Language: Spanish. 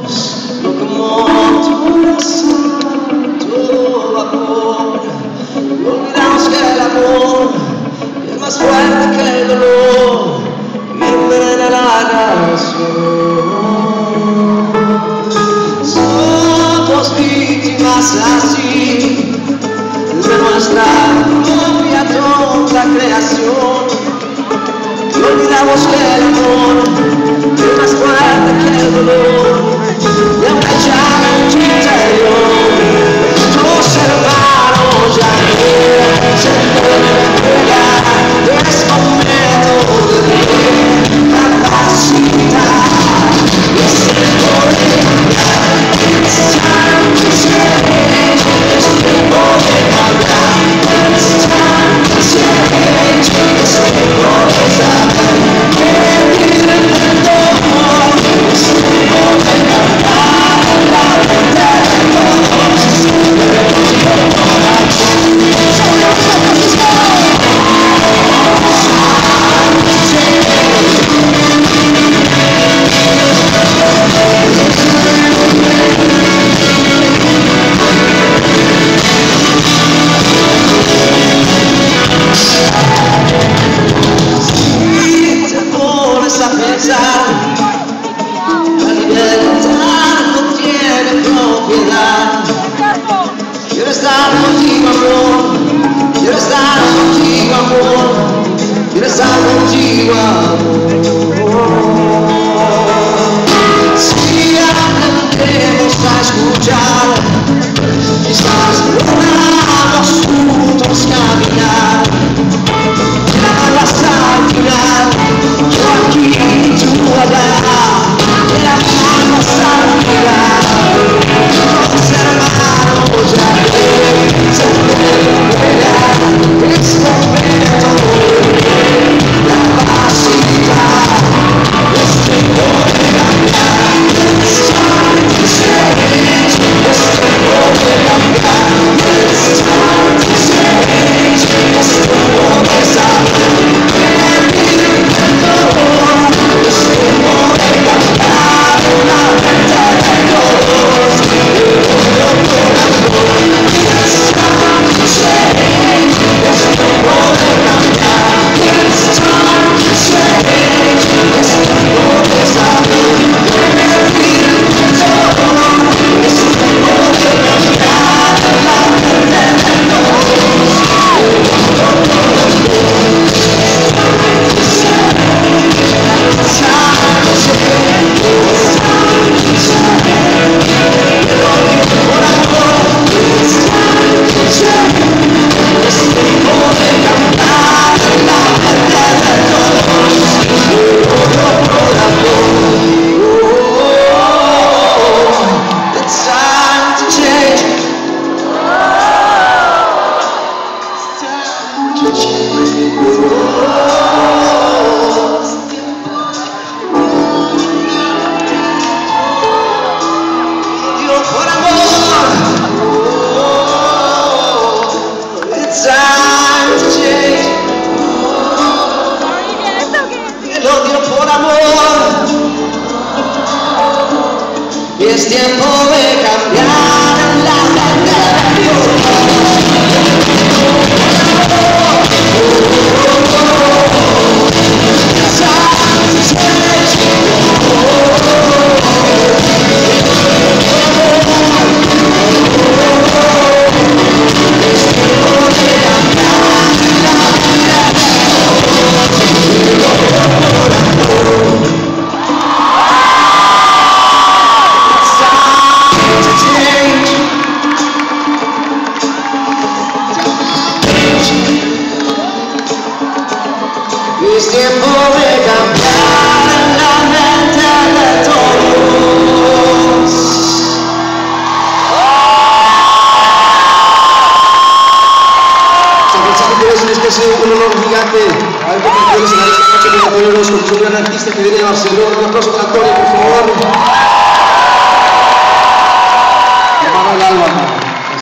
Más fuerte que el dolor y envenena la canción. Somos víctimas así de nuestra propia tonta creación y olvidamos que el amor es más fuerte que el dolor y aunque llama en tu interior tus hermanos ya no se pueden pegar. Es momento de capacidad, es tiempo de cambiar, it's time to change, es tiempo de cambiar, it's time to change, es tiempo de saber que vive el mundo, es tiempo de cambiar la mente de todos, a pensar, la libertad no tiene propiedad. Quiero estar contigo, amor, quiero estar contigo, amor, quiero estar contigo, amor. Si aprendemos a escuchar, quizás logramos juntos caminar, llegar hasta el final. Aquí tú allá, el amor hasta el final. Los hermanos ya se pueden pelear. Es momento de capacidad. Es tiempo de cambiar. It's time to change. Es tiempo de cambiar. It's time to change. Es tiempo de saber. Es tiempo de cambiar la mente de Dios. Es tiempo de cambiar la mente de todos. San Francisco de Sales, que ha sido un honor gigante haber compartido el escenario esta noche con Antonio Orozco, que es un gran artista que viene de Barcelona. Un aplauso para Antonio, por favor. Hermano del alma.